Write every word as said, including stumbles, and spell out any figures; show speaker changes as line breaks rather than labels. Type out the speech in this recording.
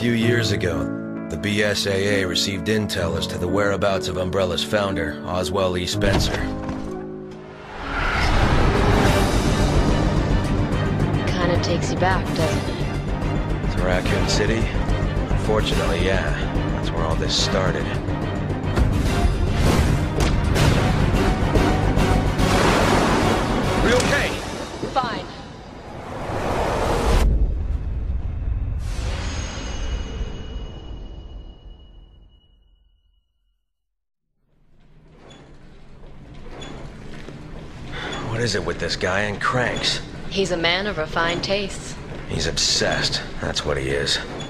few years ago, the B S A A received intel as to the whereabouts of Umbrella's founder, Oswell E. Spencer.
Kinda takes you back, doesn't it?
To Raccoon City? Unfortunately, yeah. That's where all this started. Are you okay?
Fine.
What is it with this guy and cranks?
He's a man of refined tastes.
He's obsessed. That's what he is.